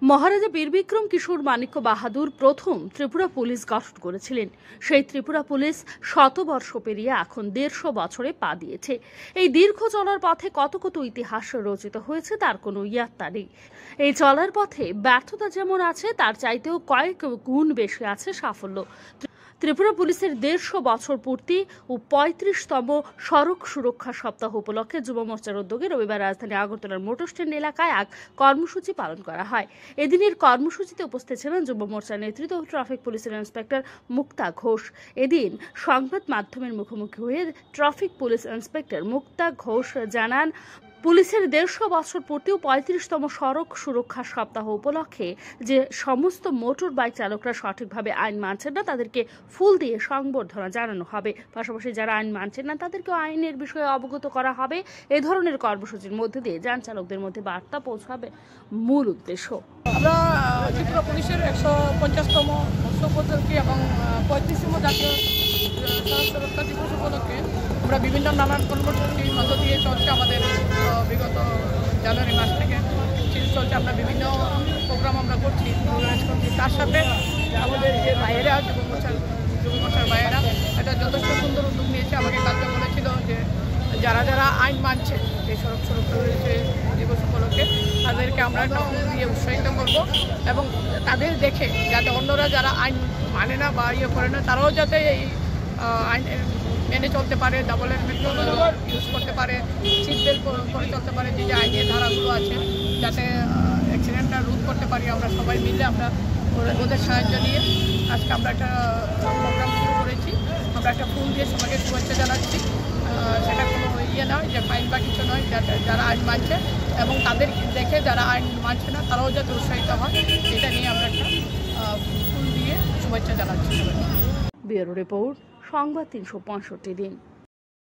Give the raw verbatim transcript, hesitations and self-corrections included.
মহারাজা বীরবিক্রম কিশোর মাণিক্য বাহাদুর প্রথম ত্রিপুরা পুলিশ গঠন করেছিলেন। সেই ত্রিপুরা পুলিশ শতবর্ষ পেরিয়ে এখন দেড়শো বছরে পা দিয়েছে। এই দীর্ঘ চলার পথে কত কত ইতিহাস রচিত হয়েছে তার কোনো ইয়াত্তা নেই। এই চলার পথে ব্যর্থতা যেমন আছে, তার চাইতেও কয়েক গুণ বেশি আছে সাফল্য। ত্রিপুরা পুলিশের দেড়শো বছর পূর্তি ও পঁয়ত্রিশতম সড়ক সুরক্ষা সপ্তাহ উপলক্ষে যুব মোর্চার উদ্যোগে রবিবার রাজধানী আগরতলার মোটর স্ট্যান্ড এলাকায় এক কর্মসূচি পালন করা হয়। এদিনের কর্মসূচিতে উপস্থিত ছিলেন যুব মোর্চার নেতৃত্ব ও ট্রাফিক পুলিশের ইন্সপেক্টর মুক্তা ঘোষ। এদিন সংবাদ মাধ্যমের মুখোমুখি হয়ে traffic police inspector Mukta Ghosh জানান, পুলিশের দেড়শো বছর পূর্তি ও পঁয়ত্রিশতম সড়ক সুরক্ষা সপ্তাহ উপলক্ষে যে সমস্ত মোটর বাইক চালকরা সঠিকভাবে আইন মানছেন না, তাদেরকে ফুল দিয়ে সংবর্ধনা জানানো হবে। পাশাপাশি যারা আইন মানছেন না তাদেরকেও আইনের বিষয়ে অবগত করা হবে। এ ধরনের কর্মসূচির মধ্যে দিয়ে যান চালকদের মধ্যে বার্তা পৌঁছাবে মূল উদ্দেশ্য। আমরা ত্রিপুরা পুলিশের একশো পঞ্চাশতম বর্ষপূর্তি এবং পঁয়ত্রিশতম জাতীয় সড়ক সুরক্ষা দিবস উপলক্ষে আমরা বিভিন্ন নানান কর্মসূচির মধ্য দিয়ে চলছে। আমাদের বিগত জানুয়ারি মাস থেকে চলছে, আমরা বিভিন্ন প্রোগ্রাম আমরা করছি অর্গানাইজ করছি। তার সাথে আমাদের যে ভাইয়েরা যুব মোর্চার যুব মোর্চার ভাইয়েরা এটা যথেষ্ট সুন্দর উদ্যোগ নিয়েছে। আমাকে কালকে বলেছিল যে যারা যারা আইন মানছে এই সড়ক সুরক্ষা দিবস উপলক্ষে তাদেরকে আমরা একটা ফুল দিয়ে উৎসাহিত করব এবং তাদের দেখে যাতে অন্যরা যারা আইন মানে না বা ইয়ে করে না তারাও যাতে এই আইন মেনে চলতে পারে, ডাবল হেলমেট ইউজ করতে পারে, সিট বেল্ট করে চলতে পারে, যে যে আইনের ধারাগুলো আছে যাতে অ্যাক্সিডেন্টটা রোধ করতে পারি। আমরা সবাই মিলে আমরা ওদের সাহায্য নিয়ে আজকে আমরা একটা প্রোগ্রাম শুরু করেছি। আমরা একটা ফুল দিয়ে সবাইকে শুভেচ্ছা জানাচ্ছি। সেটা কোনো ইয়ে নয় যে ফাইন বা কিছু নয়, যারা আইন মানছে এবং তাদের দেখে যারা আইন মানছে না তারাও যাতে উৎসাহিত হয়, সেটা নিয়ে আমরা একটা ফুল দিয়ে শুভেচ্ছা জানাচ্ছি। ব্যুরো রিপোর্ট, সংবাদ তিনশো পঁয়ষট্টি দিন।